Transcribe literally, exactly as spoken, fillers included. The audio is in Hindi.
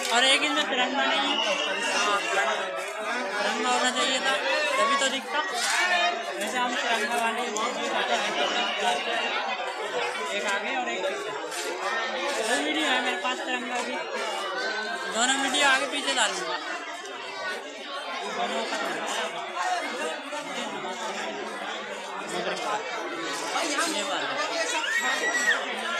और एक इनमें तिरंगा नहीं है, तिरंगा होना चाहिए था तभी तो दिखता। वैसे हम तिरंगा वाले एक आगे और एक पीछे, दो वीडियो है मेरे पास तिरंगा की, दोनों वीडियो आगे पीछे डालूंगा। दोनों का ये बात है।